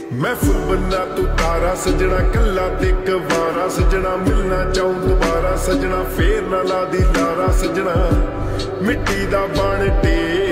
मैं फुल बन्ना तू तारा सजना कला ते कवारा सजना मिलना चाहूं दोबारा सजना फेर ना ला दी लारा सजना मिट्टी दा बन टेर